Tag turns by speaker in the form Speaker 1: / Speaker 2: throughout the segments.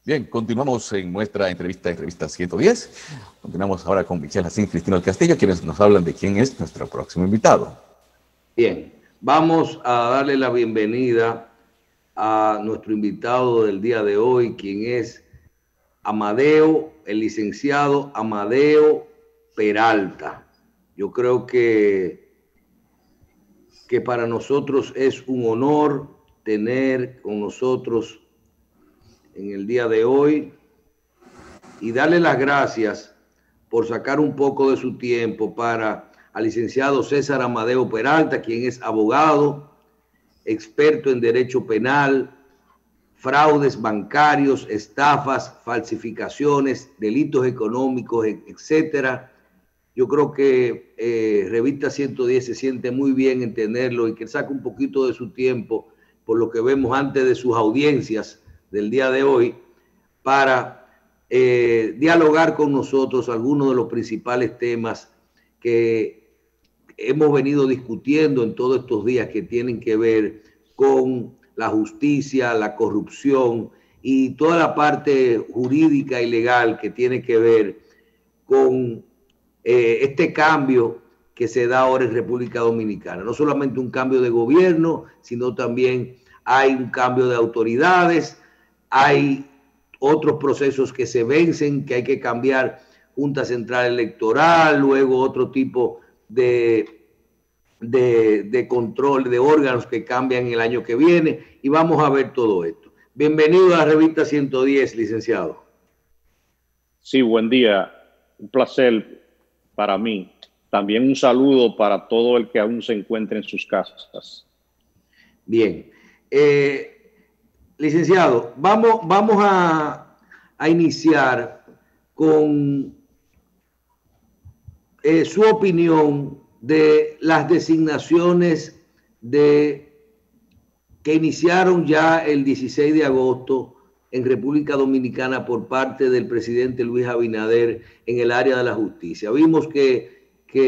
Speaker 1: Bien, continuamos en nuestra entrevista 110. Continuamos ahora con Michelle Jacín, Cristina del Castillo, quienes nos hablan de quién es nuestro próximo invitado.
Speaker 2: Bien, vamos a darle la bienvenida a nuestro invitado del día de hoy, quien es Amadeo, el licenciado Amadeo Peralta. Yo creo que para nosotros es un honor tener con nosotros en el día de hoy y darle las gracias por sacar un poco de su tiempo para al licenciado César Amadeo Peralta, quien es abogado, experto en derecho penal, fraudes bancarios, estafas, falsificaciones, delitos económicos, etcétera. Yo creo que Revista 110 se siente muy bien en tenerlo y que saque un poquito de su tiempo, por lo que vemos antes de sus audiencias del día de hoy, para dialogar con nosotros algunos de los principales temas que hemos venido discutiendo en todos estos días, que tienen que ver con la justicia, la corrupción y toda la parte jurídica y legal que tiene que ver con este cambio que se da ahora en República Dominicana. No solamente un cambio de gobierno, sino también hay un cambio de autoridades, hay otros procesos que se vencen, que hay que cambiar Junta Central Electoral, luego otro tipo de control de órganos que cambian el año que viene, y vamos a ver todo esto. Bienvenido a la Revista 110, licenciado.
Speaker 3: Sí, buen día. Un placer para mí. También un saludo para todo el que aún se encuentre en sus casas.
Speaker 2: Bien. Licenciado, vamos a iniciar con su opinión de las designaciones que iniciaron ya el 16 de agosto en República Dominicana por parte del presidente Luis Abinader en el área de la justicia. Vimos que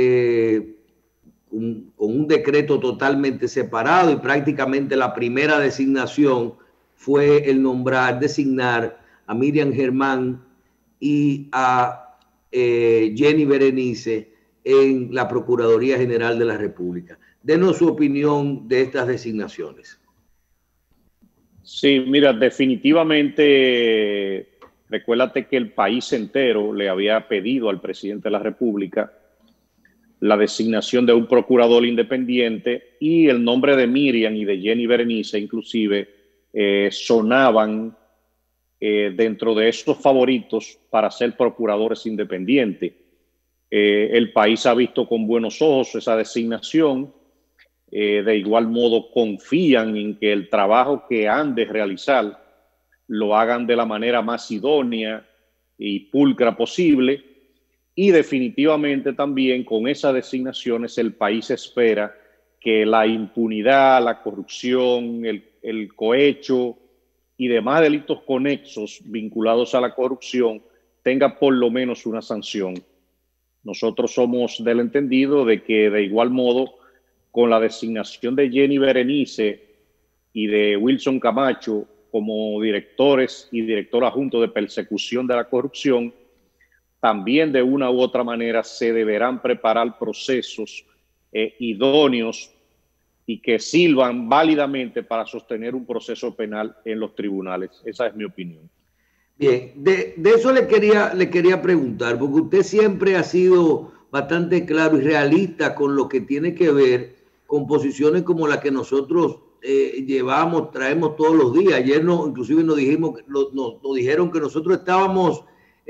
Speaker 2: con un decreto totalmente separado, y prácticamente la primera designación fue el designar a Miriam Germán y a Jenny Berenice en la Procuraduría General de la República. Denos su opinión de estas designaciones.
Speaker 3: Sí, mira, definitivamente, recuérdate que el país entero le había pedido al presidente de la República la designación de un procurador independiente, y el nombre de Miriam y de Jenny Berenice inclusive sonaban dentro de esos favoritos para ser procuradores independientes. El país ha visto con buenos ojos esa designación. De igual modo confían en que el trabajo que han de realizar lo hagan de la manera más idónea y pulcra posible, y definitivamente también con esas designaciones el país espera que la impunidad, la corrupción, el cohecho y demás delitos conexos vinculados a la corrupción tenga por lo menos una sanción. Nosotros somos del entendido de que de igual modo, con la designación de Jenny Berenice y de Wilson Camacho como directores y director adjunto de persecución de la corrupción, también de una u otra manera se deberán preparar procesos idóneos y que sirvan válidamente para sostener un proceso penal en los tribunales. Esa es mi opinión.
Speaker 2: Bien, de eso le quería preguntar, porque usted siempre ha sido bastante claro y realista con lo que tiene que ver con posiciones como la que nosotros traemos todos los días. Ayer inclusive nos dijeron que nosotros estábamos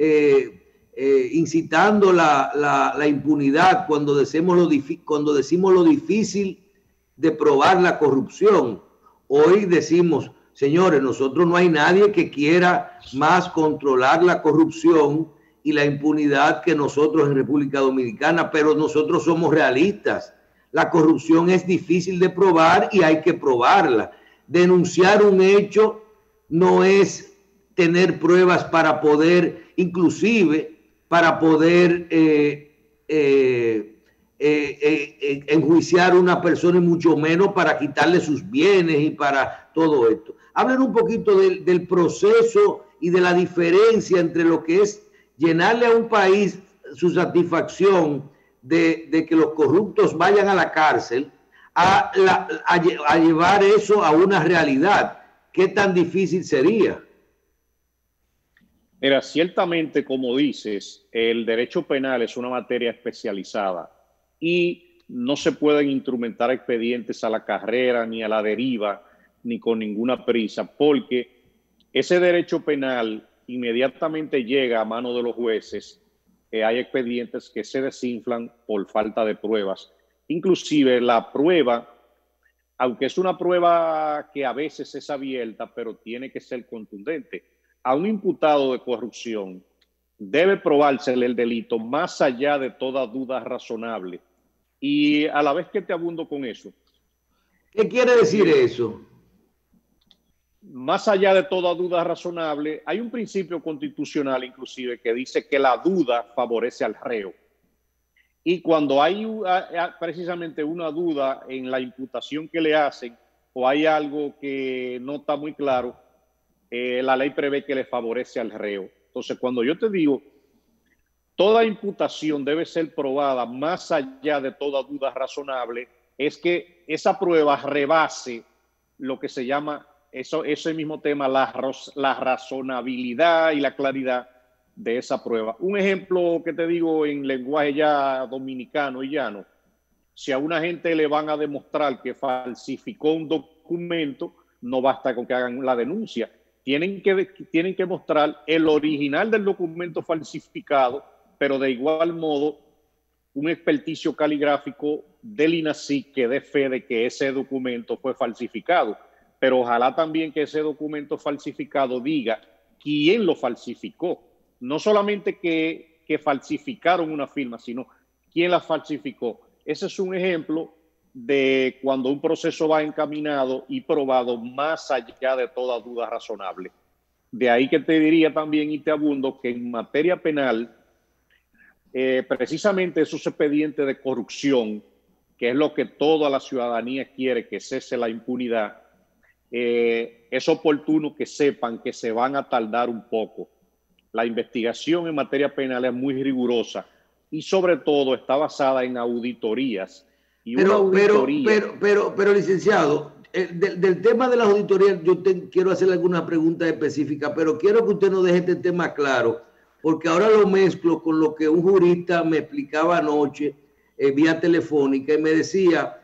Speaker 2: incitando la impunidad cuando decimos lo difícil de probar la corrupción. Hoy decimos, señores, nosotros no hay nadie que quiera más controlar la corrupción y la impunidad que nosotros en República Dominicana, pero nosotros somos realistas. La corrupción es difícil de probar y hay que probarla. Denunciar un hecho no es tener pruebas para poder, inclusive, para poder enjuiciar a una persona, y mucho menos para quitarle sus bienes y para todo esto. Hablen un poquito del proceso y de la diferencia entre lo que es llenarle a un país su satisfacción de que los corruptos vayan a la cárcel, a llevar eso a una realidad. ¿Qué tan difícil sería?
Speaker 3: Mira, ciertamente, como dices, el derecho penal es una materia especializada y no se pueden instrumentar expedientes a la carrera, ni a la deriva, ni con ninguna prisa, porque ese derecho penal inmediatamente llega a manos de los jueces. Hay expedientes que se desinflan por falta de pruebas. Inclusive la prueba, aunque es una prueba que a veces es abierta, pero tiene que ser contundente. A un imputado de corrupción debe probársele el delito más allá de toda duda razonable. Y a la vez que te abundo con eso.
Speaker 2: ¿Qué quiere decir eso?
Speaker 3: Más allá de toda duda razonable, hay un principio constitucional inclusive que dice que la duda favorece al reo. Y cuando hay precisamente una duda en la imputación que le hacen o hay algo que no está muy claro, la ley prevé que le favorece al reo. Entonces, cuando yo te digo, toda imputación debe ser probada más allá de toda duda razonable, es que esa prueba rebase lo que se llama ese mismo tema, la razonabilidad y la claridad de esa prueba. Un ejemplo que te digo en lenguaje ya dominicano y llano: si a una gente le van a demostrar que falsificó un documento, no basta con que hagan la denuncia. Tienen que mostrar el original del documento falsificado, pero de igual modo un experticio caligráfico del INACIC que dé fe de que ese documento fue falsificado. Pero ojalá también que ese documento falsificado diga quién lo falsificó. No solamente que falsificaron una firma, sino quién la falsificó. Ese es un ejemplo de cuando un proceso va encaminado y probado más allá de toda duda razonable. De ahí que te diría también y te abundo que en materia penal, precisamente esos expedientes de corrupción, que es lo que toda la ciudadanía quiere, que cese la impunidad, es oportuno que sepan que se van a tardar un poco. La investigación en materia penal es muy rigurosa y sobre todo está basada en auditorías. Y
Speaker 2: pero licenciado, del tema de las auditorías yo quiero hacerle alguna pregunta específica, pero quiero que usted nos deje este tema claro, porque ahora lo mezclo con lo que un jurista me explicaba anoche vía telefónica y me decía,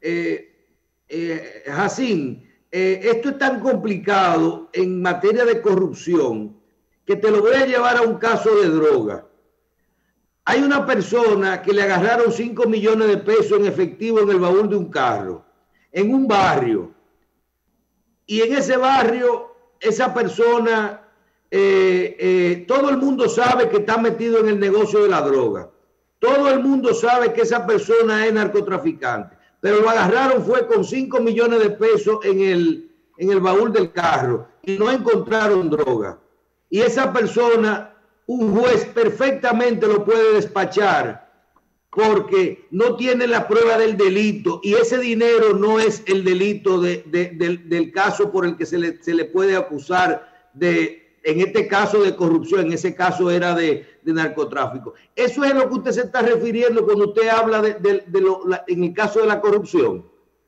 Speaker 2: Jacín, esto es tan complicado en materia de corrupción que te lo voy a llevar a un caso de droga. Hay una persona que le agarraron 5 millones de pesos en efectivo en el baúl de un carro, en un barrio. Y en ese barrio, esa persona, todo el mundo sabe que está metido en el negocio de la droga. Todo el mundo sabe que esa persona es narcotraficante. Pero lo agarraron fue con 5 millones de pesos en el baúl del carro y no encontraron droga. Y esa persona, un juez perfectamente lo puede despachar porque no tiene la prueba del delito y ese dinero no es el delito del caso por el que se le puede acusar en este caso de corrupción, en ese caso era de narcotráfico. ¿Eso es a lo que usted se está refiriendo cuando usted habla en el caso de la corrupción?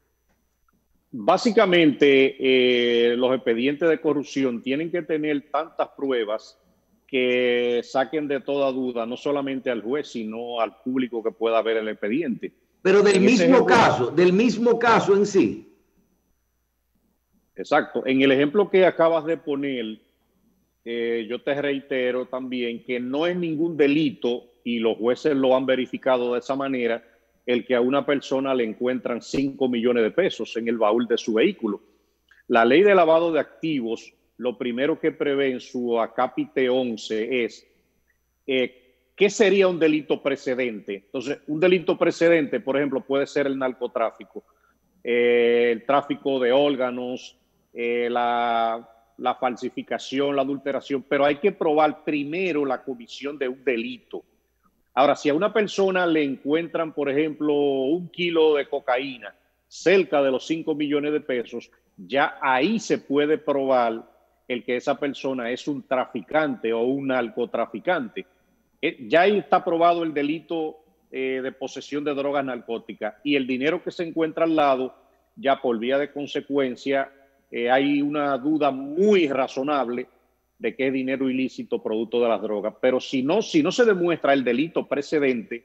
Speaker 3: Básicamente, los expedientes de corrupción tienen que tener tantas pruebas que saquen de toda duda, no solamente al juez, sino al público que pueda ver el expediente.
Speaker 2: Pero del mismo caso en sí.
Speaker 3: Exacto. En el ejemplo que acabas de poner, yo te reitero también que no es ningún delito, y los jueces lo han verificado de esa manera, el que a una persona le encuentran 5 millones de pesos en el baúl de su vehículo. La ley de lavado de activos, lo primero que prevé en su acápite 11 es ¿qué sería un delito precedente? Entonces, un delito precedente, por ejemplo, puede ser el narcotráfico, el tráfico de órganos, la falsificación, la adulteración, pero hay que probar primero la comisión de un delito. Ahora, si a una persona le encuentran, por ejemplo, 1 kilo de cocaína cerca de los 5 millones de pesos, ya ahí se puede probar el que esa persona es un traficante o un narcotraficante. Ya ahí está probado el delito de posesión de drogas narcóticas, y el dinero que se encuentra al lado, ya por vía de consecuencia, hay una duda muy razonable de que es dinero ilícito producto de las drogas. Pero si no se demuestra el delito precedente,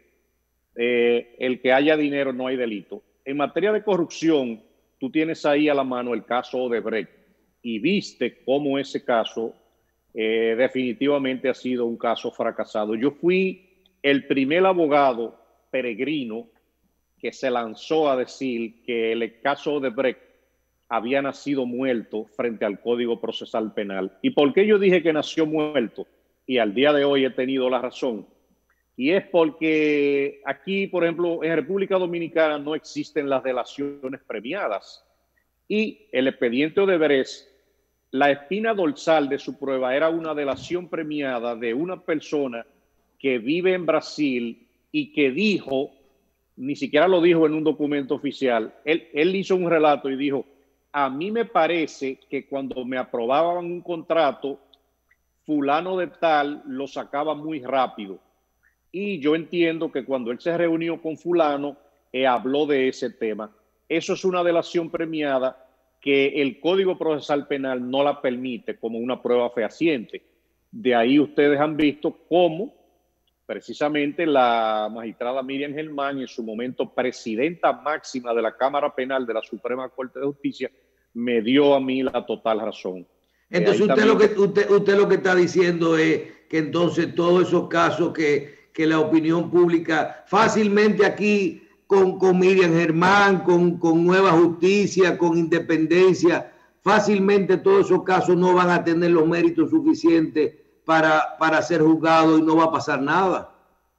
Speaker 3: el que haya dinero no hay delito. En materia de corrupción, tú tienes ahí a la mano el caso Odebrecht, y viste cómo ese caso definitivamente ha sido un caso fracasado. Yo fui el primer abogado peregrino que se lanzó a decir que el caso Odebrecht había nacido muerto frente al Código Procesal Penal. ¿Y por qué yo dije que nació muerto? Y al día de hoy he tenido la razón. Y es porque aquí, por ejemplo, en República Dominicana no existen las delaciones premiadas. Y el expediente Odebrecht, la espina dorsal de su prueba era una delación premiada de una persona que vive en Brasil y que dijo, ni siquiera lo dijo en un documento oficial, él hizo un relato y dijo: a mí me parece que cuando me aprobaban un contrato, fulano de tal lo sacaba muy rápido. Y yo entiendo que cuando él se reunió con fulano, habló de ese tema. Eso es una delación premiada que el Código Procesal Penal no la permite como una prueba fehaciente. De ahí ustedes han visto cómo precisamente la magistrada Miriam Germán, en su momento presidenta máxima de la Cámara Penal de la Suprema Corte de Justicia, me dio a mí la total razón.
Speaker 2: Entonces usted lo que está diciendo es que entonces todos esos casos que la opinión pública fácilmente aquí con Miriam Germán, con Nueva Justicia, con Independencia, fácilmente todos esos casos no van a tener los méritos suficientes para ser juzgados y no va a pasar nada.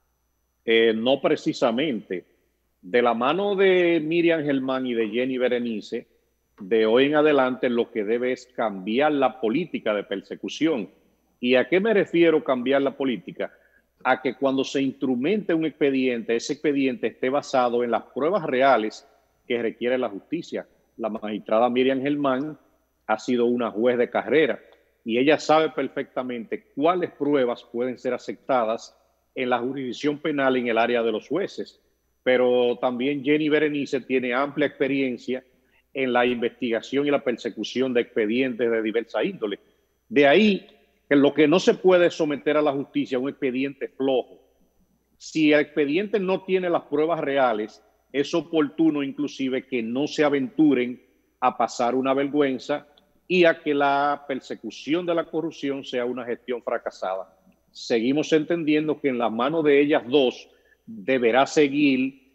Speaker 3: No precisamente. De la mano de Miriam Germán y de Jenny Berenice, de hoy en adelante lo que debe es cambiar la política de persecución. ¿Y a qué me refiero cambiar la política? A que cuando se instrumente un expediente, ese expediente esté basado en las pruebas reales que requiere la justicia. La magistrada Miriam Germán ha sido una juez de carrera y ella sabe perfectamente cuáles pruebas pueden ser aceptadas en la jurisdicción penal en el área de los jueces. Pero también Jenny Berenice tiene amplia experiencia en la investigación y la persecución de expedientes de diversa índole. De ahí que lo que no se puede someter a la justicia es un expediente flojo. Si el expediente no tiene las pruebas reales, es oportuno inclusive que no se aventuren a pasar una vergüenza y a que la persecución de la corrupción sea una gestión fracasada. Seguimos entendiendo que en las manos de ellas dos deberá seguir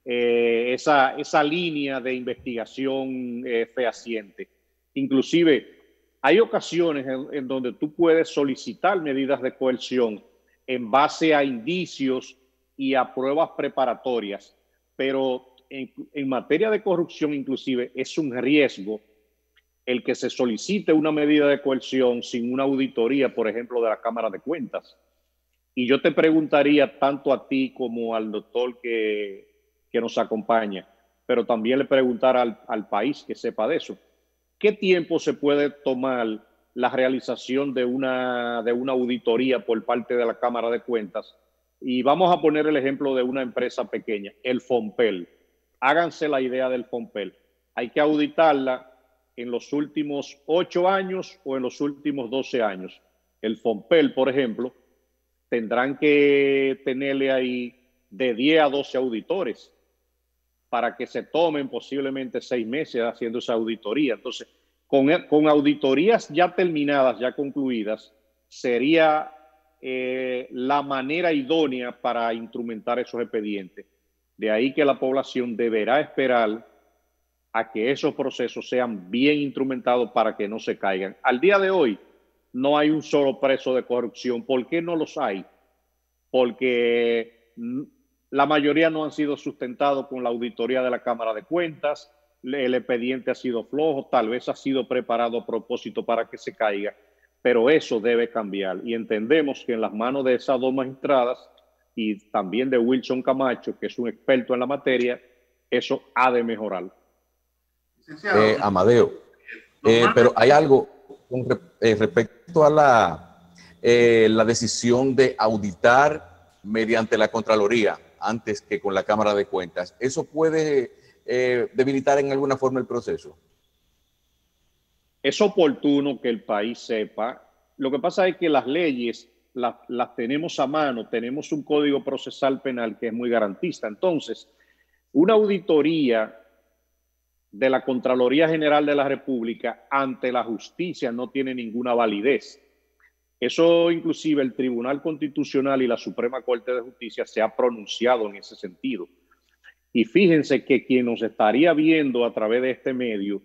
Speaker 3: esa línea de investigación fehaciente. Inclusive, hay ocasiones en donde tú puedes solicitar medidas de coerción en base a indicios y a pruebas preparatorias, pero en materia de corrupción inclusive es un riesgo el que se solicite una medida de coerción sin una auditoría, por ejemplo, de la Cámara de Cuentas. Y yo te preguntaría tanto a ti como al doctor que nos acompaña, pero también le preguntar al país que sepa de eso. ¿Qué tiempo se puede tomar la realización de una auditoría por parte de la Cámara de Cuentas? Y vamos a poner el ejemplo de una empresa pequeña, el Fompel. Háganse la idea del Fompel. Hay que auditarla en los últimos 8 años o en los últimos 12 años. El Fompel, por ejemplo, tendrán que tenerle ahí de 10 a 12 auditores para que se tomen posiblemente 6 meses haciendo esa auditoría. Entonces, con auditorías ya terminadas, ya concluidas, sería la manera idónea para instrumentar esos expedientes. De ahí que la población deberá esperar a que esos procesos sean bien instrumentados para que no se caigan. Al día de hoy no hay un solo preso de corrupción. ¿Por qué no los hay? Porque la mayoría no han sido sustentados con la auditoría de la Cámara de Cuentas, el expediente ha sido flojo, tal vez ha sido preparado a propósito para que se caiga, pero eso debe cambiar. Y entendemos que en las manos de esas dos magistradas y también de Wilson Camacho, que es un experto en la materia, eso ha de mejorar.
Speaker 1: Amadeo, pero hay algo respecto a la decisión de auditar mediante la Contraloría antes que con la Cámara de Cuentas, ¿eso puede debilitar en alguna forma el proceso?
Speaker 3: Es oportuno que el país sepa. Lo que pasa es que las leyes las tenemos a mano, tenemos un código procesal penal que es muy garantista. Entonces, una auditoría de la Contraloría General de la República ante la justicia no tiene ninguna validez. Eso inclusive el Tribunal Constitucional y la Suprema Corte de Justicia se ha pronunciado en ese sentido. Y fíjense que quien nos estaría viendo a través de este medio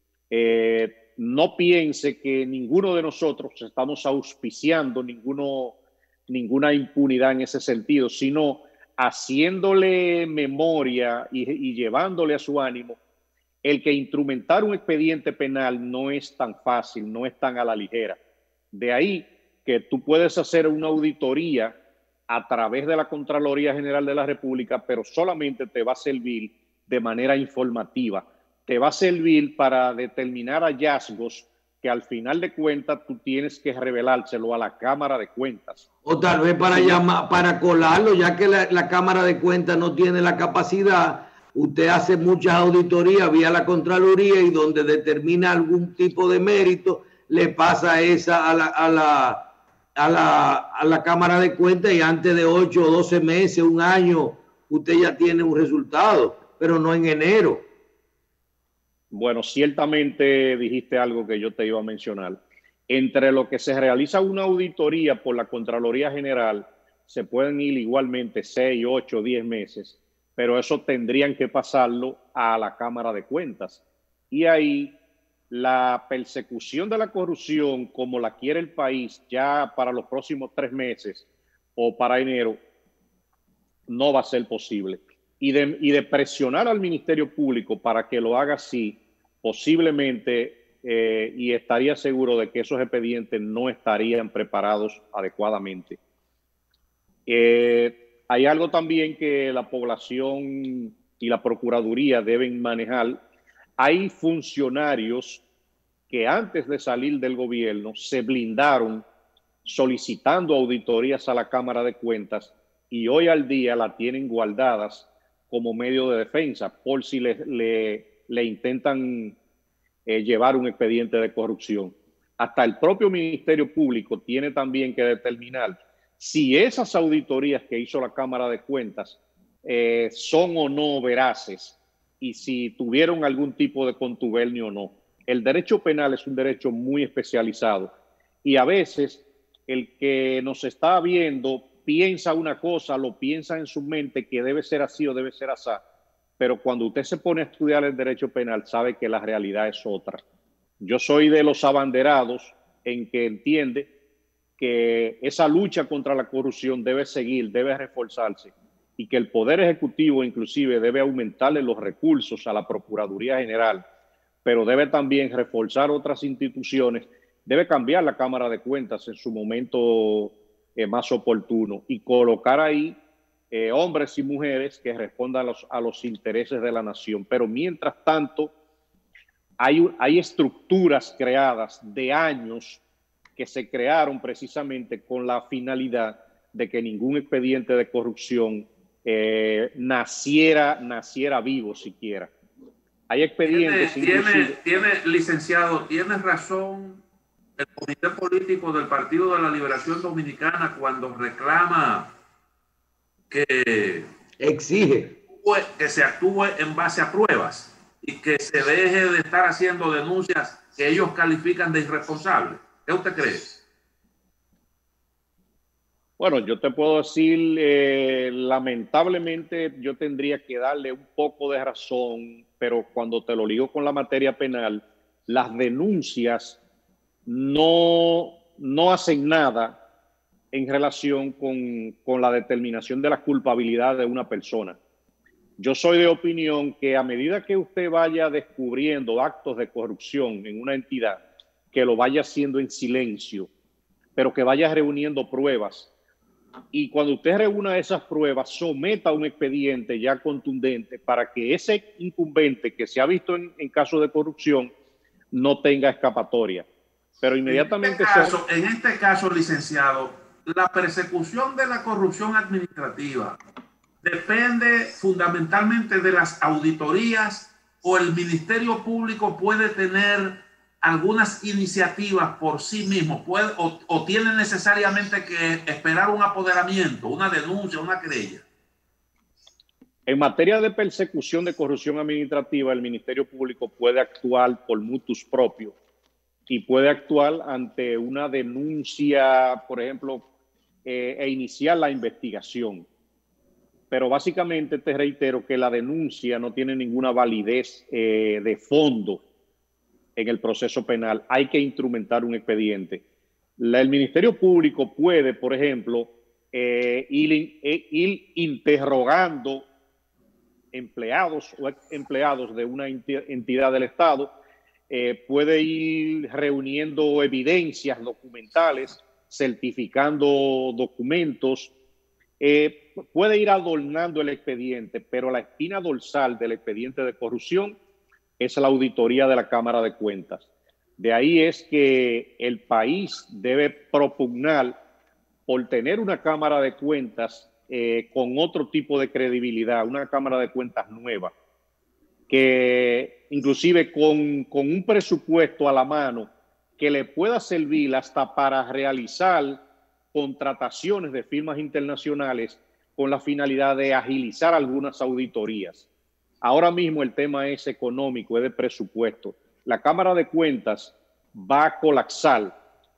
Speaker 3: no piense que ninguno de nosotros estamos auspiciando ninguna impunidad en ese sentido, sino haciéndole memoria y llevándole a su ánimo el que instrumentar un expediente penal no es tan fácil, no es tan a la ligera. De ahí que tú puedes hacer una auditoría a través de la Contraloría General de la República, pero solamente te va a servir de manera informativa. Te va a servir para determinar hallazgos que al final de cuentas tú tienes que revelárselo a la Cámara de Cuentas.
Speaker 2: O tal vez para llamar, para colarlo, ya que la Cámara de Cuentas no tiene la capacidad. Usted hace muchas auditorías vía la Contraloría y donde determina algún tipo de mérito, le pasa esa a la Cámara de Cuentas y antes de 8 o 12 meses, un año, usted ya tiene un resultado, pero no en enero.
Speaker 3: Bueno, ciertamente dijiste algo que yo te iba a mencionar. Entre lo que se realiza una auditoría por la Contraloría General, se pueden ir igualmente 6, 8, 10 meses, pero eso tendrían que pasarlo a la Cámara de Cuentas. Y ahí la persecución de la corrupción, como la quiere el país ya para los próximos 3 meses o para enero, no va a ser posible. Y de presionar al Ministerio Público para que lo haga así, posiblemente, y estaría seguro de que esos expedientes no estarían preparados adecuadamente. Hay algo también que la población y la Procuraduría deben manejar. Hay funcionarios que antes de salir del gobierno se blindaron solicitando auditorías a la Cámara de Cuentas y hoy al día la tienen guardadas como medio de defensa por si le intentan llevar un expediente de corrupción. Hasta el propio Ministerio Público tiene también que determinar si esas auditorías que hizo la Cámara de Cuentas son o no veraces y si tuvieron algún tipo de contubernio o no. El derecho penal es un derecho muy especializado y a veces el que nos está viendo piensa una cosa, lo piensa en su mente que debe ser así o debe ser así, pero cuando usted se pone a estudiar el derecho penal sabe que la realidad es otra. Yo soy de los abanderados en que entiende que esa lucha contra la corrupción debe seguir, debe reforzarse y que el Poder Ejecutivo inclusive debe aumentarle los recursos a la Procuraduría General, pero debe también reforzar otras instituciones, debe cambiar la Cámara de Cuentas en su momento más oportuno y colocar ahí hombres y mujeres que respondan a los intereses de la nación. Pero mientras tanto, hay estructuras creadas de años que se crearon precisamente con la finalidad de que ningún expediente de corrupción naciera vivo siquiera. Hay expedientes...
Speaker 4: Licenciado, tiene razón el Comité Político del Partido de la Liberación Dominicana cuando reclama que
Speaker 2: exige
Speaker 4: que se actúe en base a pruebas y que se deje de estar haciendo denuncias que ellos califican de irresponsables. ¿Qué usted cree?
Speaker 3: Bueno, yo te puedo decir, lamentablemente yo tendría que darle un poco de razón, pero cuando te lo ligo con la materia penal, las denuncias no hacen nada en relación con la determinación de la culpabilidad de una persona. Yo soy de opinión que a medida que usted vaya descubriendo actos de corrupción en una entidad, que lo vaya haciendo en silencio, pero que vaya reuniendo pruebas. Y cuando usted reúna esas pruebas, someta un expediente ya contundente para que ese incumbente que se ha visto en caso de corrupción no tenga escapatoria. pero inmediatamente
Speaker 4: en este caso, licenciado, la persecución de la corrupción administrativa depende fundamentalmente de las auditorías, o el Ministerio Público puede tener algunas iniciativas por sí mismo, o tiene necesariamente que esperar un apoderamiento, una denuncia, una querella.
Speaker 3: En materia de persecución de corrupción administrativa, el Ministerio Público puede actuar por mutus propio y puede actuar ante una denuncia, por ejemplo, e iniciar la investigación. Pero básicamente te reitero que la denuncia no tiene ninguna validez de fondo en el proceso penal. Hay que instrumentar un expediente. El Ministerio Público puede, por ejemplo, ir interrogando empleados o empleados de una entidad del Estado, puede ir reuniendo evidencias documentales, certificando documentos, puede ir adornando el expediente, pero la espina dorsal del expediente de corrupción es la auditoría de la Cámara de Cuentas. De ahí es que el país debe propugnar por tener una Cámara de Cuentas con otro tipo de credibilidad, una Cámara de Cuentas nueva, que inclusive con un presupuesto a la mano que le pueda servir hasta para realizar contrataciones de firmas internacionales con la finalidad de agilizar algunas auditorías. Ahora mismo el tema es económico, es de presupuesto. La Cámara de Cuentas va a colapsar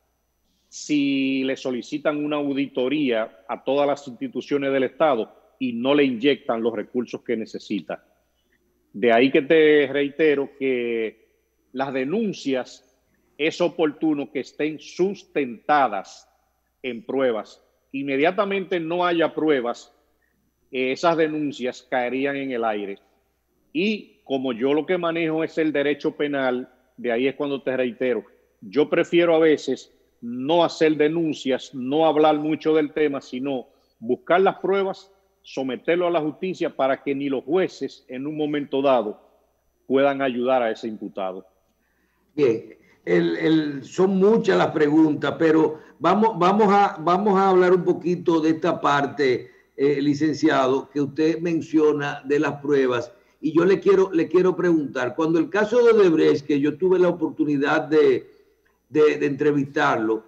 Speaker 3: si le solicitan una auditoría a todas las instituciones del Estado y no le inyectan los recursos que necesita. De ahí que te reitero que las denuncias es oportuno que estén sustentadas en pruebas. Inmediatamente no haya pruebas, esas denuncias caerían en el aire. Y como yo lo que manejo es el derecho penal, de ahí es cuando te reitero, yo prefiero a veces no hacer denuncias, no hablar mucho del tema, sino buscar las pruebas, someterlo a la justicia para que ni los jueces en un momento dado puedan ayudar a ese imputado.
Speaker 2: Bien, son muchas las preguntas, pero vamos a hablar un poquito de esta parte, licenciado, que usted menciona de las pruebas. Y yo le quiero preguntar, cuando el caso de Odebrecht, que yo tuve la oportunidad de entrevistarlo,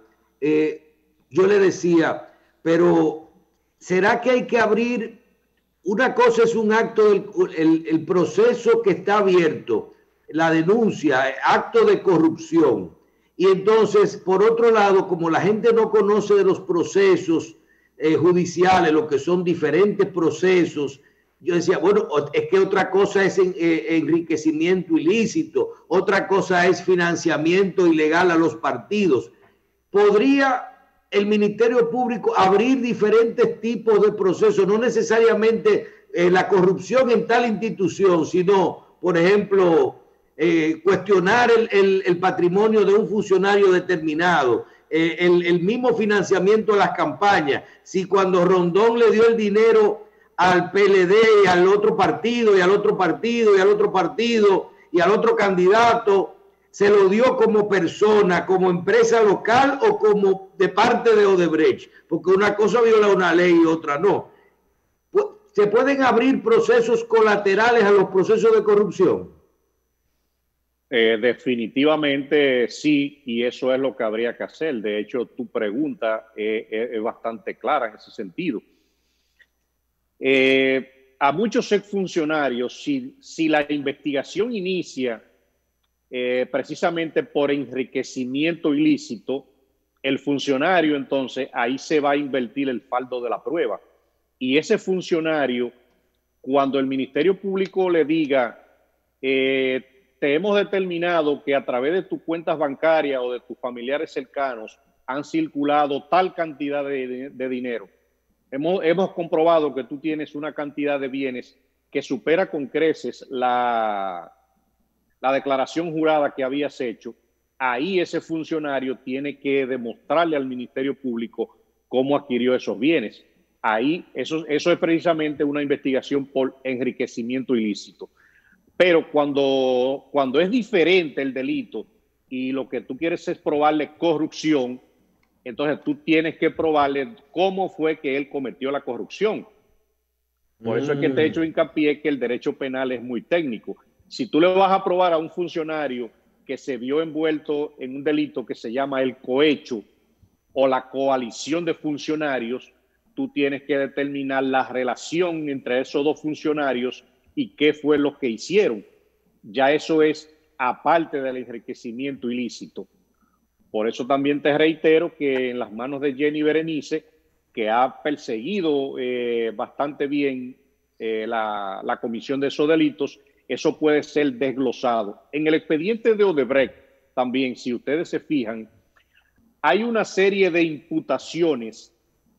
Speaker 2: yo le decía, pero ¿será que hay que abrir? Una cosa es un acto, el proceso que está abierto, la denuncia, acto de corrupción. Y entonces, por otro lado, como la gente no conoce de los procesos judiciales, lo que son diferentes procesos, yo decía, bueno, es que otra cosa es enriquecimiento ilícito, otra cosa es financiamiento ilegal a los partidos. ¿Podría el Ministerio Público abrir diferentes tipos de procesos? No necesariamente la corrupción en tal institución, sino, por ejemplo, cuestionar el patrimonio de un funcionario determinado, el mismo financiamiento de las campañas. Si cuando Rondón le dio el dinero al PLD y al otro partido y al otro partido y al otro partido y al otro candidato, se lo dio como persona, como empresa local o como de parte de Odebrecht, porque una cosa viola una ley y otra no. ¿Se pueden abrir procesos colaterales a los procesos de corrupción?
Speaker 3: Definitivamente sí, y eso es lo que habría que hacer. De hecho, tu pregunta es bastante clara en ese sentido. A muchos exfuncionarios, si la investigación inicia precisamente por enriquecimiento ilícito, el funcionario entonces ahí se va a invertir el fardo de la prueba. Y ese funcionario, cuando el Ministerio Público le diga, te hemos determinado que a través de tus cuentas bancarias o de tus familiares cercanos han circulado tal cantidad de dinero, hemos comprobado que tú tienes una cantidad de bienes que supera con creces la declaración jurada que habías hecho, ahí ese funcionario tiene que demostrarle al Ministerio Público cómo adquirió esos bienes. Ahí eso es precisamente una investigación por enriquecimiento ilícito. Pero cuando es diferente el delito, y lo que tú quieres es probarle corrupción, entonces tú tienes que probarle cómo fue que él cometió la corrupción. Por eso es que te he hecho hincapié que el derecho penal es muy técnico. Si tú le vas a probar a un funcionario que se vio envuelto en un delito que se llama el cohecho o la coalición de funcionarios, tú tienes que determinar la relación entre esos dos funcionarios y qué fue lo que hicieron. Ya eso es aparte del enriquecimiento ilícito. Por eso también te reitero que en las manos de Jenny Berenice, que ha perseguido bastante bien la comisión de esos delitos, eso puede ser desglosado. En el expediente de Odebrecht también, si ustedes se fijan, hay una serie de imputaciones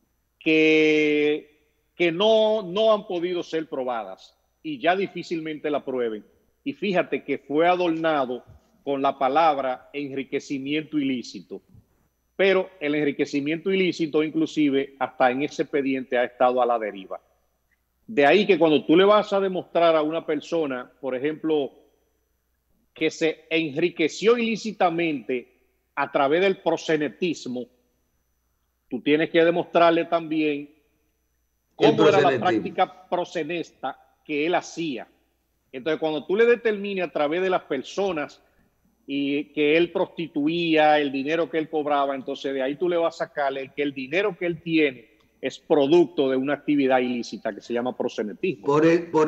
Speaker 3: que no han podido ser probadas y ya difícilmente la prueben. Y fíjate que fue adornado con la palabra enriquecimiento ilícito. Pero el enriquecimiento ilícito, inclusive, hasta en ese expediente ha estado a la deriva. De ahí que cuando tú le vas a demostrar a una persona, por ejemplo, que se enriqueció ilícitamente a través del proxenetismo, tú tienes que demostrarle también cómo era la práctica proxenesta que él hacía. Entonces, cuando tú le determines a través de las personas y que él prostituía, el dinero que él cobraba, entonces de ahí tú le vas a sacarle que el dinero que él tiene es producto de una actividad ilícita que se llama proxenetismo.
Speaker 2: Por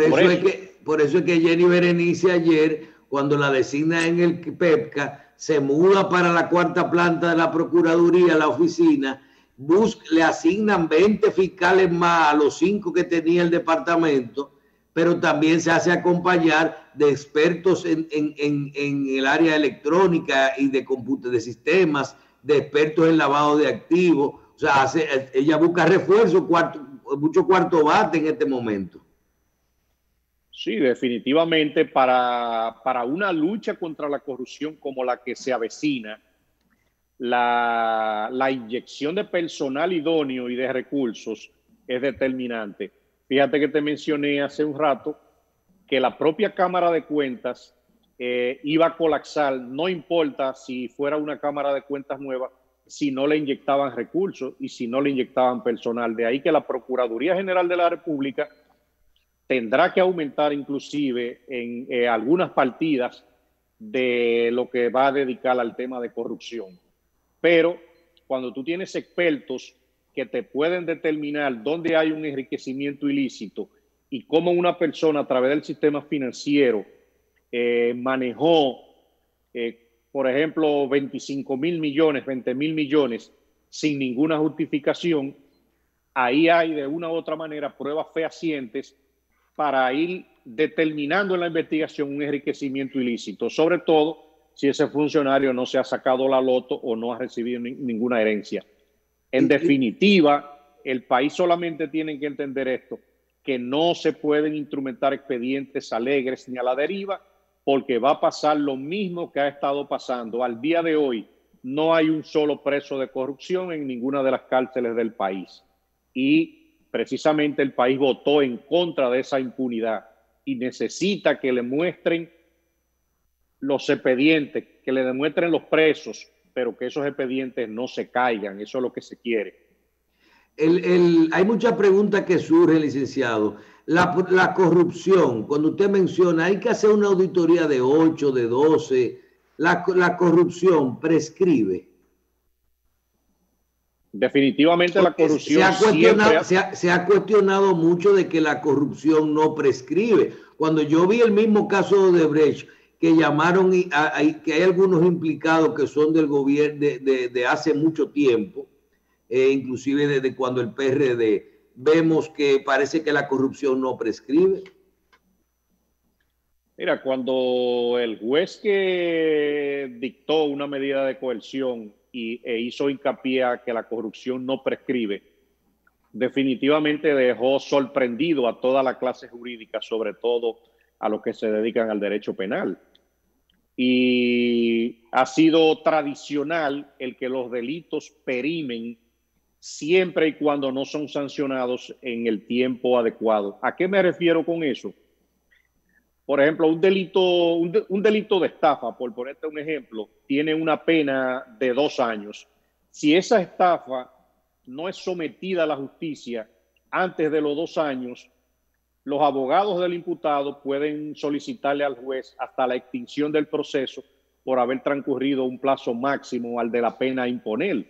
Speaker 2: eso es que Jenny Berenice ayer, cuando la designa en el PEPCA, se muda para la cuarta planta de la Procuraduría, la oficina, le asignan 20 fiscales más a los 5 que tenía el departamento, pero también se hace acompañar de expertos en el área electrónica y de sistemas, de expertos en lavado de activos. O sea, ella busca refuerzo, mucho cuarto bate en este momento.
Speaker 3: Sí, definitivamente para una lucha contra la corrupción como la que se avecina, la inyección de personal idóneo y de recursos es determinante. Fíjate que te mencioné hace un rato que la propia Cámara de Cuentas iba a colapsar, no importa si fuera una Cámara de Cuentas nueva, si no le inyectaban recursos y si no le inyectaban personal. De ahí que la Procuraduría General de la República tendrá que aumentar inclusive en algunas partidas de lo que va a dedicar al tema de corrupción. Pero cuando tú tienes expertos que te pueden determinar dónde hay un enriquecimiento ilícito y cómo una persona a través del sistema financiero manejó, por ejemplo, 25.000 millones, 20.000 millones sin ninguna justificación, ahí hay de una u otra manera pruebas fehacientes para ir determinando en la investigación un enriquecimiento ilícito, sobre todo si ese funcionario no se ha sacado la loto o no ha recibido ninguna herencia. En definitiva, el país solamente tiene que entender esto, que no se pueden instrumentar expedientes alegres ni a la deriva, porque va a pasar lo mismo que ha estado pasando. Al día de hoy no hay un solo preso de corrupción en ninguna de las cárceles del país. Y precisamente el país votó en contra de esa impunidad y necesita que le muestren los expedientes, que le demuestren los presos, pero que esos expedientes no se caigan. Eso es lo que se quiere.
Speaker 2: Hay muchas preguntas que surgen, licenciado. La corrupción, cuando usted menciona, hay que hacer una auditoría de 8, de 12. La corrupción prescribe.
Speaker 3: Definitivamente la corrupción
Speaker 2: se ha cuestionado mucho de que la corrupción no prescribe. Cuando yo vi el mismo caso de Odebrecht, que llamaron, que hay algunos implicados que son del gobierno de hace mucho tiempo, inclusive desde cuando el PRD, vemos que parece que la corrupción no prescribe.
Speaker 3: Mira, cuando el juez que dictó una medida de coerción e hizo hincapié a que la corrupción no prescribe, definitivamente dejó sorprendido a toda la clase jurídica, sobre todo a los que se dedican al derecho penal. Y ha sido tradicional el que los delitos perimen siempre y cuando no son sancionados en el tiempo adecuado. ¿A qué me refiero con eso? Por ejemplo, un delito de estafa, por ponerte un ejemplo, tiene una pena de 2 años. Si esa estafa no es sometida a la justicia antes de los 2 años, los abogados del imputado pueden solicitarle al juez hasta la extinción del proceso por haber transcurrido un plazo máximo al de la pena a imponer.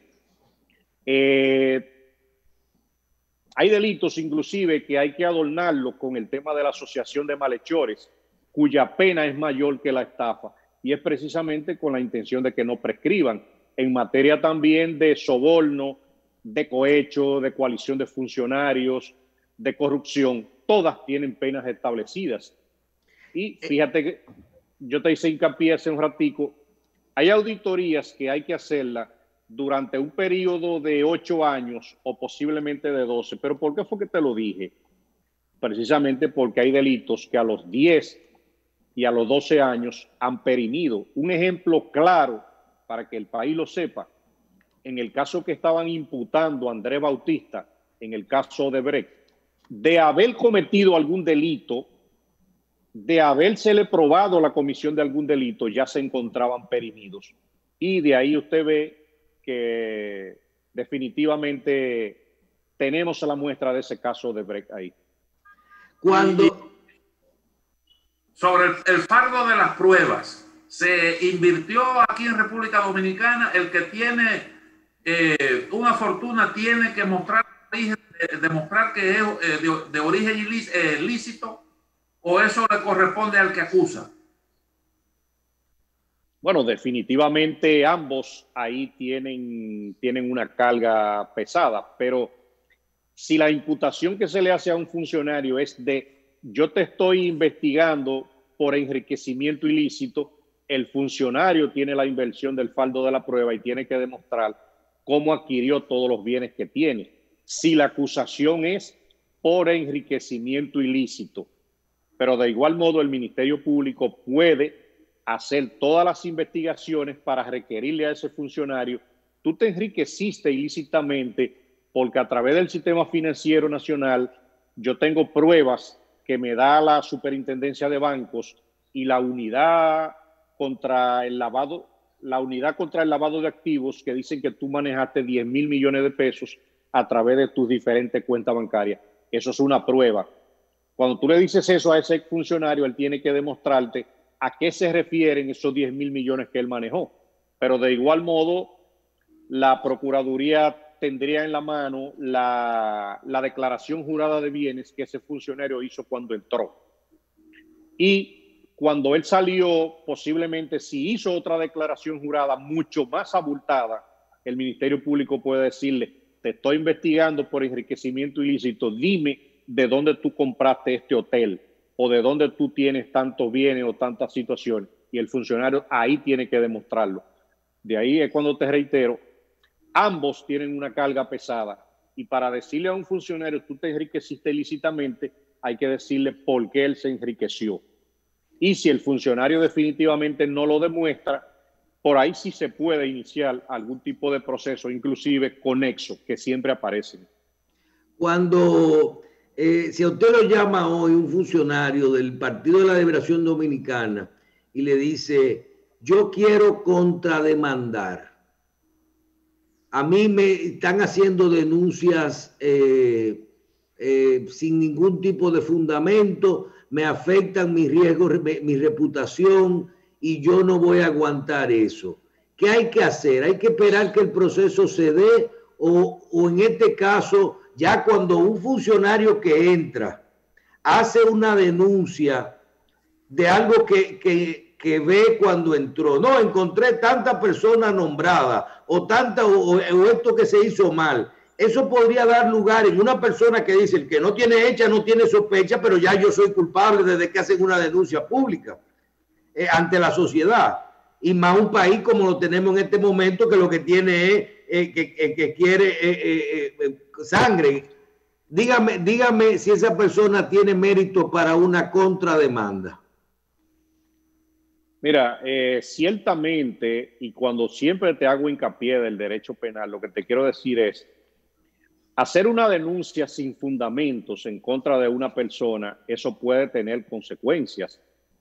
Speaker 3: Hay delitos inclusive que hay que adornarlos con el tema de la asociación de malhechores, cuya pena es mayor que la estafa, y es precisamente con la intención de que no prescriban. En materia también de soborno, de cohecho, de coalición de funcionarios, de corrupción, todas tienen penas establecidas. Y fíjate que yo te hice hincapié hace un ratico, hay auditorías que hay que hacerlas durante un periodo de 8 años o posiblemente de 12. ¿Pero por qué fue que te lo dije? Precisamente porque hay delitos que a los 10 y a los 12 años han perimido. Un ejemplo claro para que el país lo sepa, en el caso que estaban imputando a Andrés Bautista, en el caso de Brecht, de haber cometido algún delito, de habérsele probado la comisión de algún delito, ya se encontraban perimidos. Y de ahí usted ve que definitivamente tenemos la muestra de ese caso de Brecht ahí.
Speaker 4: Cuando sobre el fardo de las pruebas, se invirtió aquí en República Dominicana. El que tiene una fortuna tiene que demostrar que es de origen ilícito, o eso le corresponde al que acusa.
Speaker 3: Bueno, definitivamente ambos ahí tienen una carga pesada, pero si la imputación que se le hace a un funcionario es de yo te estoy investigando por enriquecimiento ilícito, el funcionario tiene la inversión del fardo de la prueba y tiene que demostrar cómo adquirió todos los bienes que tiene. Si la acusación es por enriquecimiento ilícito, pero de igual modo el Ministerio Público puede hacer todas las investigaciones para requerirle a ese funcionario, tú te enriqueciste ilícitamente porque a través del sistema financiero nacional yo tengo pruebas que me da la Superintendencia de Bancos y la unidad contra el lavado de activos que dicen que tú manejaste 10,000 millones de pesos a través de tus diferentes cuentas bancarias. Eso es una prueba. Cuando tú le dices eso a ese funcionario, él tiene que demostrarte a qué se refieren esos 10,000 millones que él manejó. Pero de igual modo, la Procuraduría tendría en la mano la declaración jurada de bienes que ese funcionario hizo cuando entró. Y cuando él salió, posiblemente si hizo otra declaración jurada mucho más abultada, el Ministerio Público puede decirle, te estoy investigando por enriquecimiento ilícito, dime de dónde tú compraste este hotel o de dónde tú tienes tantos bienes o tantas situaciones. Y el funcionario ahí tiene que demostrarlo. De ahí es cuando te reitero, ambos tienen una carga pesada. Y para decirle a un funcionario, tú te enriqueciste ilícitamente, hay que decirle por qué él se enriqueció. Y si el funcionario definitivamente no lo demuestra, por ahí sí se puede iniciar algún tipo de proceso, inclusive conexo, que siempre aparecen.
Speaker 2: Cuando, si a usted lo llama hoy un funcionario del Partido de la Liberación Dominicana y le dice, yo quiero contrademandar, a mí me están haciendo denuncias sin ningún tipo de fundamento, me afectan mis riesgos, mi reputación, y yo no voy a aguantar eso. ¿Qué hay que hacer? ¿Hay que esperar que el proceso se dé o en este caso, ya cuando un funcionario que entra hace una denuncia de algo que ve cuando entró? No, encontré tanta persona nombrada o esto que se hizo mal. Eso podría dar lugar en una persona que dice, el que no tiene hecha no tiene sospecha, pero ya yo soy culpable desde que hacen una denuncia pública ante la sociedad. Y más un país como lo tenemos en este momento, que lo que tiene es que quiere sangre. Dígame si esa persona tiene mérito para una contrademanda.
Speaker 3: Mira, ciertamente, y cuando siempre te hago hincapié del derecho penal, lo que te quiero decir es, hacer una denuncia sin fundamentos en contra de una persona, eso puede tener consecuencias.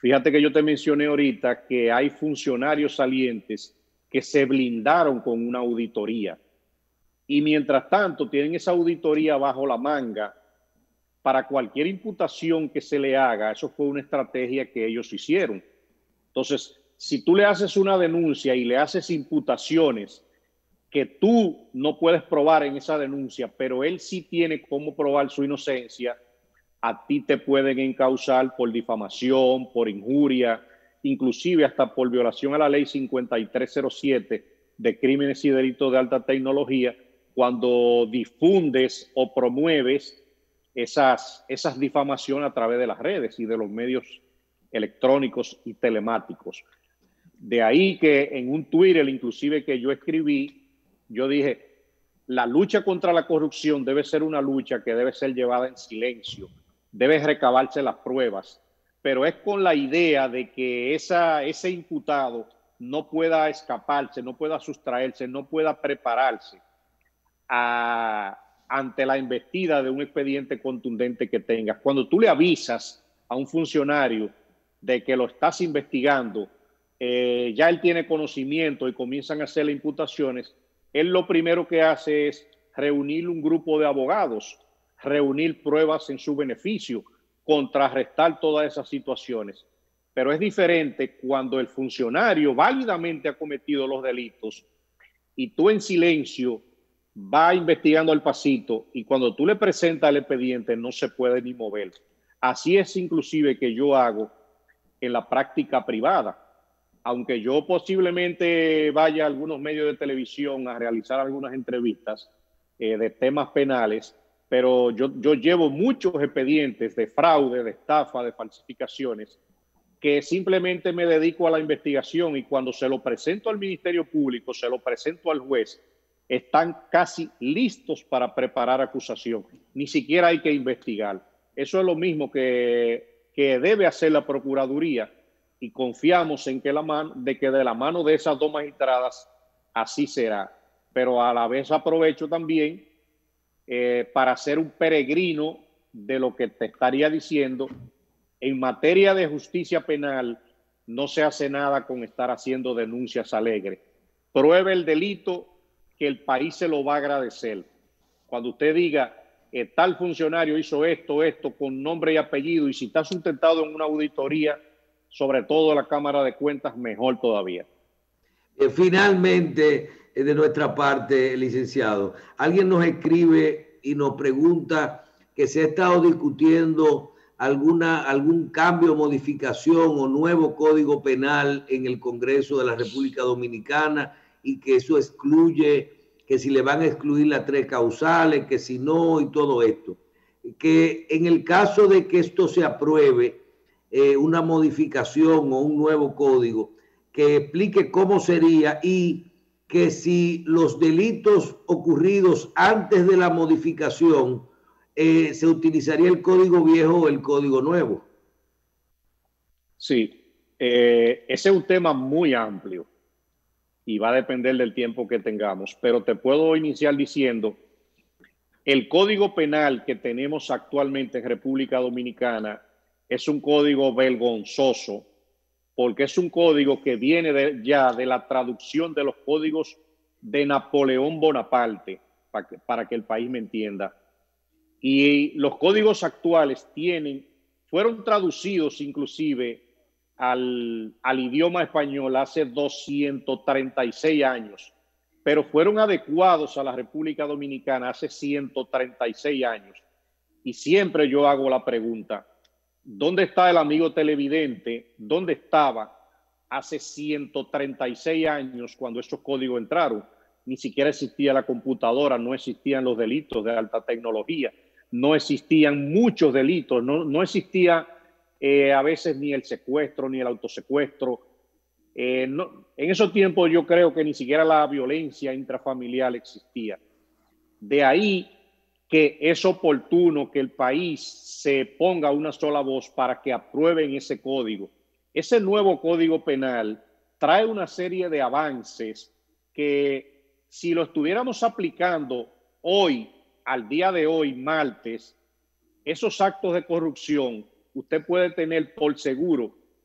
Speaker 3: Fíjate que yo te mencioné ahorita que hay funcionarios salientes que se blindaron con una auditoría y mientras tanto tienen esa auditoría bajo la manga para cualquier imputación que se le haga. Eso fue una estrategia que ellos hicieron. Entonces, si tú le haces una denuncia y le haces imputaciones que tú no puedes probar en esa denuncia, pero él sí tiene cómo probar su inocencia, a ti te pueden encausar por difamación, por injuria, inclusive hasta por violación a la ley 5307 de crímenes y delitos de alta tecnología, cuando difundes o promueves esas difamaciones a través de las redes y de los medios electrónicos y telemáticos. De ahí que en un Twitter, inclusive que yo escribí, yo dije, la lucha contra la corrupción debe ser una lucha que debe ser llevada en silencio, debe recabarse las pruebas, pero es con la idea de que ese imputado no pueda escaparse, no pueda sustraerse, no pueda prepararse ante la embestida de un expediente contundente que tengas. Cuando tú le avisas a un funcionario de que lo estás investigando, ya él tiene conocimiento y comienzan a hacer las imputaciones, él lo primero que hace es reunir un grupo de abogados, reunir pruebas en su beneficio, contrarrestar todas esas situaciones. Pero es diferente cuando el funcionario válidamente ha cometido los delitos y tú en silencio va investigando al pasito y cuando tú le presentas el expediente no se puede ni mover. Así es inclusive que yo hago en la práctica privada. Aunque yo posiblemente vaya a algunos medios de televisión a realizar algunas entrevistas de temas penales, pero yo llevo muchos expedientes de fraude, de estafa, de falsificaciones, que simplemente me dedico a la investigación y cuando se lo presento al Ministerio Público, se lo presento al juez, están casi listos para preparar acusación. Ni siquiera hay que investigar. Eso es lo mismo que debe hacer la Procuraduría y confiamos en que de la mano de esas dos magistradas así será. Pero a la vez aprovecho también para ser un peregrino de lo que te estaría diciendo. En materia de justicia penal no se hace nada con estar haciendo denuncias alegres. Pruebe el delito que el país se lo va a agradecer. Cuando usted diga, tal funcionario hizo esto, con nombre y apellido, y si está sustentado en una auditoría, sobre todo la Cámara de Cuentas, mejor todavía.
Speaker 2: Finalmente, de nuestra parte, licenciado, alguien nos escribe y nos pregunta que se ha estado discutiendo algún cambio, modificación o nuevo código penal en el Congreso de la República Dominicana y que eso excluye, que si le van a excluir las 3 causales, que si no y todo esto. Que en el caso de que esto se apruebe, una modificación o un nuevo código, que explique cómo sería y que si los delitos ocurridos antes de la modificación se utilizaría el código viejo o el código nuevo.
Speaker 3: Sí, ese es un tema muy amplio y va a depender del tiempo que tengamos, pero te puedo iniciar diciendo, el código penal que tenemos actualmente en República Dominicana es un código vergonzoso, porque es un código que viene ya de la traducción de los códigos de Napoleón Bonaparte, para que el país me entienda. Y los códigos actuales fueron traducidos inclusive al idioma español hace 236 años, pero fueron adecuados a la República Dominicana hace 136 años. Y siempre yo hago la pregunta, ¿dónde está el amigo televidente? ¿Dónde estaba hace 136 años cuando esos códigos entraron? Ni siquiera existía la computadora, no existían los delitos de alta tecnología, no existían muchos delitos, no existía a veces ni el secuestro ni el autosecuestro. En esos tiempos yo creo que ni siquiera la violencia intrafamiliar existía. De ahí que es oportuno que el país se ponga una sola voz para que aprueben ese código. Ese nuevo código penal trae una serie de avances que si lo estuviéramos aplicando hoy, al día de hoy, martes, esos actos de corrupción, usted puede tener por seguro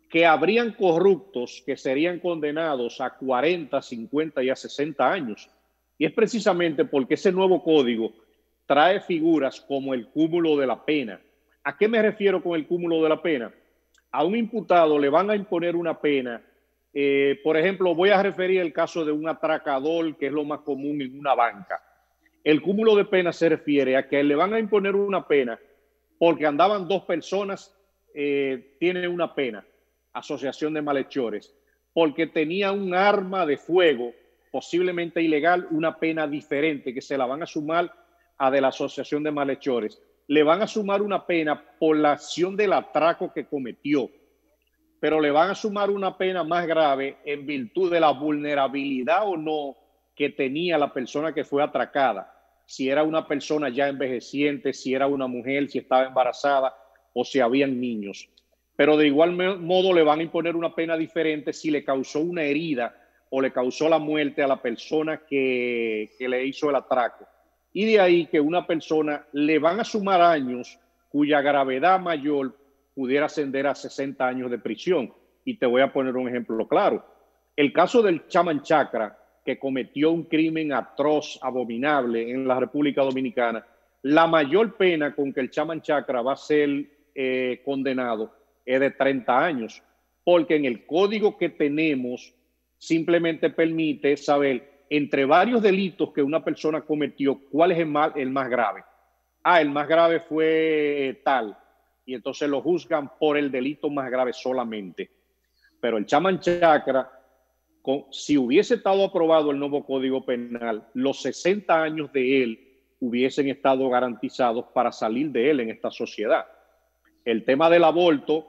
Speaker 3: que habrían corruptos que serían condenados a 40, 50 y a 60 años. Y es precisamente porque ese nuevo código trae figuras como el cúmulo de la pena. ¿A qué me refiero con el cúmulo de la pena? A un imputado le van a imponer una pena. Por ejemplo, voy a referir el caso de un atracador, que es lo más común en una banca. El cúmulo de pena se refiere a que le van a imponer una pena porque andaban dos personas, tienen una pena, asociación de malhechores, porque tenía un arma de fuego, posiblemente ilegal, una pena diferente que se la van a sumar a de la asociación de malhechores. Le van a sumar una pena por la acción del atraco que cometió, pero le van a sumar una pena más grave en virtud de la vulnerabilidad o no que tenía la persona que fue atracada. Si era una persona ya envejeciente, si era una mujer, si estaba embarazada o si habían niños. Pero de igual modo le van a imponer una pena diferente si le causó una herida o le causó la muerte a la persona que le hizo el atraco. Y de ahí que una persona le van a sumar años cuya gravedad mayor pudiera ascender a 60 años de prisión. Y te voy a poner un ejemplo claro. El caso del Chaman Chakra, que cometió un crimen atroz, abominable en la República Dominicana, la mayor pena con que el Chaman Chakra va a ser condenado es de 30 años, porque en el código que tenemos simplemente permite saber entre varios delitos que una persona cometió cuál es el más grave. El más grave fue tal, y entonces lo juzgan por el delito más grave solamente. Pero el Chaman Chakra, si hubiese estado aprobado el nuevo Código Penal, los 60 años de él hubiesen estado garantizados para salir de él en esta sociedad. El tema del aborto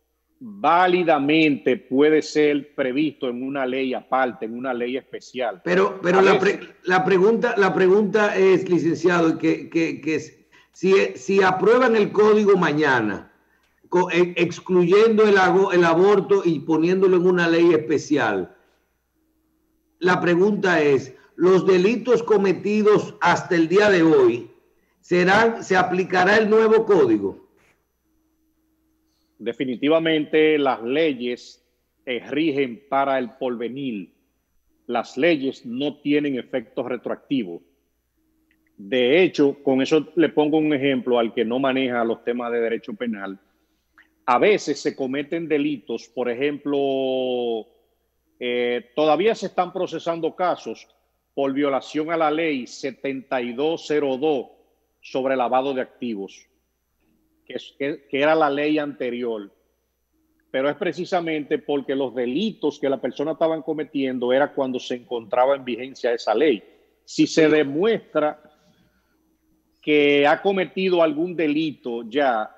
Speaker 3: válidamente puede ser previsto en una ley aparte, en una ley especial.
Speaker 2: Pero la pregunta es, licenciado, que si aprueban el código mañana, excluyendo el aborto y poniéndolo en una ley especial, la pregunta es, ¿los delitos cometidos hasta el día de hoy se aplicará el nuevo código?
Speaker 3: Definitivamente las leyes rigen para el porvenir. Las leyes no tienen efectos retroactivos. De hecho, con eso le pongo un ejemplo al que no maneja los temas de derecho penal. A veces se cometen delitos, por ejemplo, todavía se están procesando casos por violación a la ley 7202 sobre lavado de activos, que era la ley anterior, pero es precisamente porque los delitos que la persona estaban cometiendo era cuando se encontraba en vigencia esa ley. Si se demuestra que ha cometido algún delito ya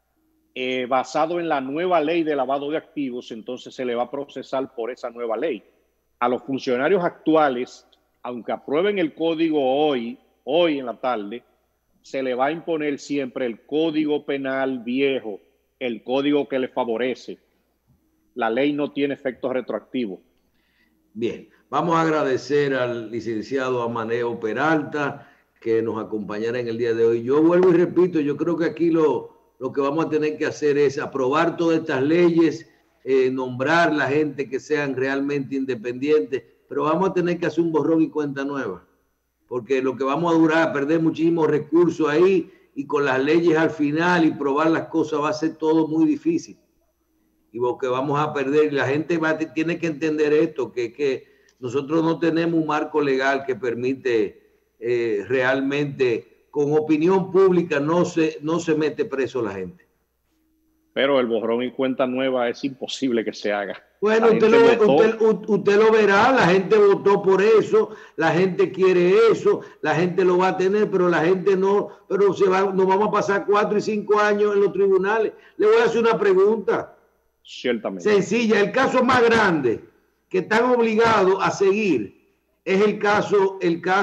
Speaker 3: basado en la nueva ley de lavado de activos, entonces se le va a procesar por esa nueva ley. A los funcionarios actuales, aunque aprueben el código hoy en la tarde, se le va a imponer siempre el código penal viejo, el código que le favorece. La ley no tiene efectos retroactivos.
Speaker 2: Bien, vamos a agradecer al licenciado Amadeo Peralta que nos acompañará en el día de hoy. Yo vuelvo y repito, yo creo que aquí lo que vamos a tener que hacer es aprobar todas estas leyes, nombrar la gente que sean realmente independientes, pero vamos a tener que hacer un borrón y cuenta nueva, porque lo que vamos a durar a perder muchísimos recursos ahí y con las leyes al final y probar las cosas va a ser todo muy difícil. Y porque vamos a perder, la gente tiene que entender esto, que nosotros no tenemos un marco legal que permite realmente, con opinión pública, no se mete preso la gente.
Speaker 3: Pero el borrón y cuenta nueva es imposible que se haga.
Speaker 2: Bueno, usted lo verá, la gente votó por eso, la gente quiere eso, la gente lo va a tener, pero la gente no, pero nos vamos a pasar 4 y 5 años en los tribunales. Le voy a hacer una pregunta.
Speaker 3: Ciertamente.
Speaker 2: Sencilla, el caso más grande que están obligados a seguir es el caso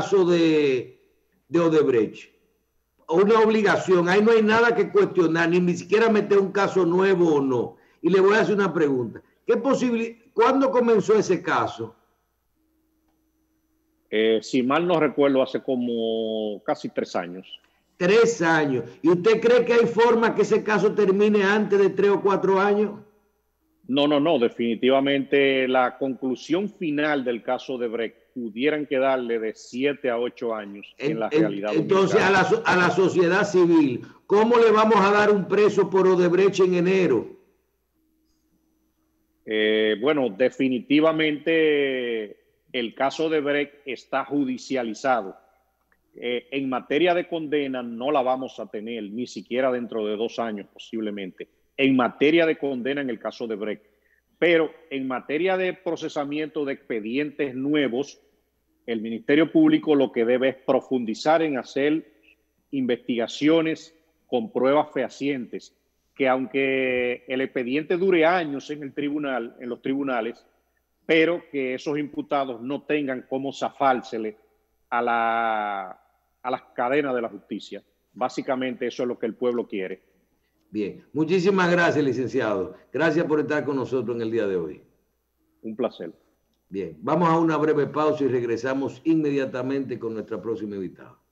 Speaker 2: de Odebrecht. Una obligación, ahí no hay nada que cuestionar, ni siquiera meter un caso nuevo o no. Y le voy a hacer una pregunta. ¿Cuándo comenzó ese caso?
Speaker 3: Si mal no recuerdo, hace como casi 3 años.
Speaker 2: 3 años. ¿Y usted cree que hay forma que ese caso termine antes de 3 o 4 años?
Speaker 3: No, definitivamente la conclusión final del caso de Brecht pudieran quedarle de 7 a 8 años en la realidad
Speaker 2: Entonces,
Speaker 3: dominicana.
Speaker 2: a la sociedad civil, ¿cómo le vamos a dar un preso por Odebrecht en enero?
Speaker 3: Bueno, definitivamente el caso de Brecht está judicializado. En materia de condena no la vamos a tener, ni siquiera dentro de 2 años posiblemente, en materia de condena en el caso de Brecht. Pero en materia de procesamiento de expedientes nuevos, el Ministerio Público lo que debe es profundizar en hacer investigaciones con pruebas fehacientes, que aunque el expediente dure años en el tribunal, en los tribunales, pero que esos imputados no tengan cómo zafársele a las cadenas de la justicia. Básicamente eso es lo que el pueblo quiere.
Speaker 2: Bien, muchísimas gracias, licenciado. Gracias por estar con nosotros en el día de hoy.
Speaker 3: Un placer.
Speaker 2: Bien, vamos a una breve pausa y regresamos inmediatamente con nuestra próxima invitada.